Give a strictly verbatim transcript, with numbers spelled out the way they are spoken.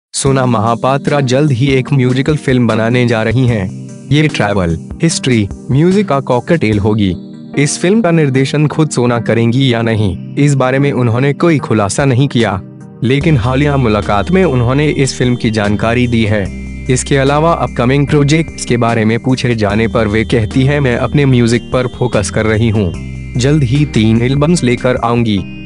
सोना महापात्रा जल्द ही एक म्यूजिकल फिल्म बनाने जा रही हैं। ये ट्रैवल, हिस्ट्री, म्यूजिक का कॉकटेल होगी। इस फिल्म का निर्देशन खुद सोना करेंगी या नहीं, इस बारे में उन्होंने कोई खुलासा नहीं किया, लेकिन हालिया मुलाकात में उन्होंने इस फिल्म की जानकारी दी है। इसके अलावा अपकमिंग प्रोजेक्ट्स के बारे में पूछे जाने पर वे कहती है, मैं अपने म्यूजिक पर फोकस कर रही हूँ, जल्द ही तीन एल्बम्स लेकर आऊंगी।